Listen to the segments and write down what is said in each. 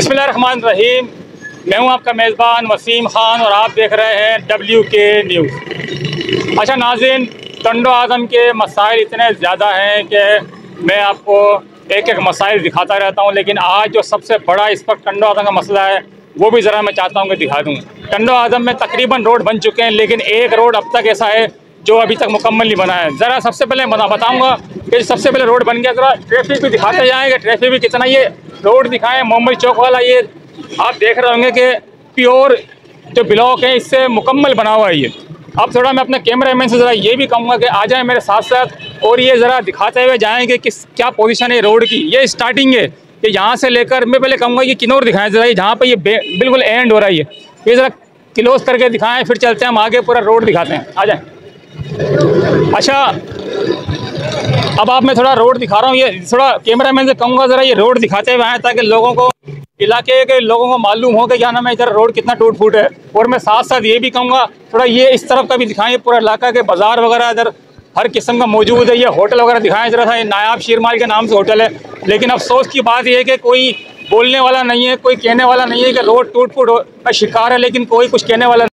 बिस्मिल्लाहिर्रहमानिर्रहीम। मैं हूं आपका मेज़बान वसीम ख़ान और आप देख रहे हैं WK न्यूज़। अच्छा नाज़रीन, टंडो आज़म के मसाइल इतने ज़्यादा हैं कि मैं आपको एक एक मसाइल दिखाता रहता हूं, लेकिन आज जो सबसे बड़ा इस वक्त टंडो आज़म का मसला है वो भी ज़रा मैं चाहता हूं कि दिखा दूं। टंडो आज़म में तकरीबन रोड बन चुके हैं, लेकिन एक रोड अब तक ऐसा है जो अभी तक मुकम्मल नहीं बना है। ज़रा सबसे पहले बताऊँगा कि सबसे पहले रोड बन गया, ज़रा ट्रैफिक भी दिखाते जाएँगे। ट्रैफिक भी कितना, ये रोड दिखाएं मोहम्मद चौक वाला, ये आप देख रहे होंगे कि प्योर जो ब्लॉक है इससे मुकम्मल बना हुआ है ये। अब थोड़ा मैं अपने कैमरामैन से ज़रा ये भी कहूँगा कि आ जाए मेरे साथ साथ और ये ज़रा दिखाते हुए जाएंगे कि क्या पोजीशन है रोड की। ये स्टार्टिंग है कि यहाँ से लेकर, मैं पहले कहूँगा ये किन्नौर दिखाएं ज़रा, जहाँ पर ये बिल्कुल एंड हो रहा है ये ज़रा क्लोज करके दिखाएँ, फिर चलते हैं हम आगे, पूरा रोड दिखाते हैं। आ जाए। अच्छा, अब आप मैं थोड़ा रोड दिखा रहा हूँ, ये थोड़ा कैमरामैन से कहूँगा ज़रा ये रोड दिखाते हुए आए ताकि लोगों को, इलाके के लोगों को मालूम हो कि क्या नाम है इधर रोड कितना टूट फूट है। और मैं साथ साथ ये भी कहूँगा थोड़ा ये इस तरफ का भी दिखाएं, पूरा इलाका के बाज़ार वगैरह इधर हर किस्म का मौजूद है। ये होटल वगैरह दिखाएं ज़रा सा। ये नायाब शीरमाल के नाम से होटल है, लेकिन अफसोस की बात यह है कि कोई बोलने वाला नहीं है, कोई कहने वाला नहीं है कि रोड टूट फूट का शिकार है, लेकिन कोई कुछ कहने वाला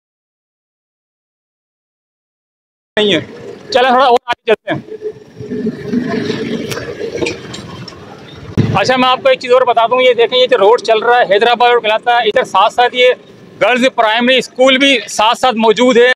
नहीं है। चलें थोड़ा और आगे चलते हैं। अच्छा, मैं आपको एक चीज़ और बता दूं, ये देखें ये जो रोड चल रहा है हैदराबाद रोड कहलाता है। इधर साथ साथ ये गर्ल्स प्राइमरी स्कूल भी साथ साथ मौजूद है।